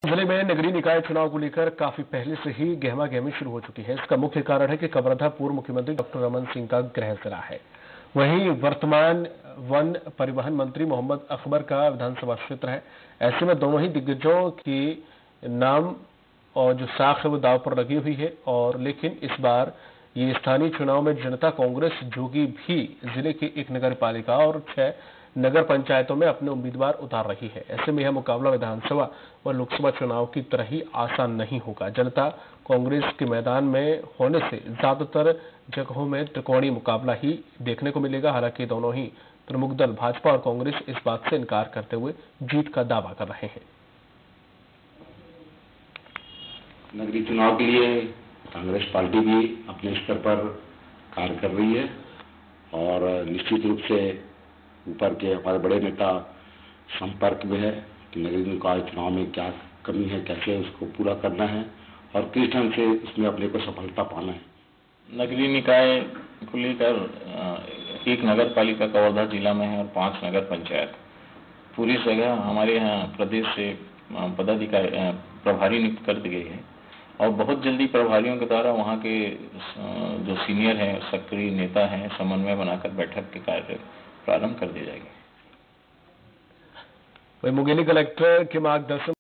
जिले में नगरीय निकाय चुनाव को लेकर काफी पहले से ही गहमागहमी शुरू हो चुकी है। इसका मुख्य कारण है कि कवर्धा पूर्व मुख्यमंत्री डॉक्टर रमन सिंह का गृह जिला है। वहीं वर्तमान वन परिवहन मंत्री मोहम्मद अकबर का विधानसभा क्षेत्र है। ऐसे में दोनों ही दिग्गजों की नाम और जो साख है वो दांव पर लगी हुई है। और लेकिन इस बार ये स्थानीय चुनाव में जनता कांग्रेस जोगी भी जिले की एक नगर पालिका और 6 नगर पंचायतों में अपने उम्मीदवार उतार रही है। ऐसे में यह मुकाबला विधानसभा व लोकसभा चुनाव की तरह ही आसान नहीं होगा। जनता कांग्रेस के मैदान में होने से ज्यादातर जगहों में त्रिकोणीय मुकाबला ही देखने को मिलेगा। हालांकि दोनों ही प्रमुख दल भाजपा और कांग्रेस इस बात से इनकार करते हुए जीत का दावा कर रहे हैं। नगरीय चुनाव के लिए कांग्रेस पार्टी भी अपने स्तर पर कार्य कर रही है और निश्चित रूप से ऊपर के हमारे बड़े नेता संपर्क में है कि नगरीय निकाय चुनाव में क्या कमी है, कैसे उसको पूरा करना है और किस ढंग से उसमें अपने को सफलता पाना है। नगरीय निकाय को लेकर एक नगर पालिका कवर्धा जिला में है और 5 नगर पंचायत। पूरी जगह हमारे यहाँ प्रदेश से पदाधिकारी प्रभारी नियुक्त कर दी गई है और बहुत जल्दी प्रभारियों के द्वारा वहाँ के जो सीनियर हैं, सक्रिय नेता हैं, समन्वय बनाकर बैठक के कार्य प्रारंभ कर दी जाएगी। वहीं मुंगेली कलेक्टर के मार्गदर्शन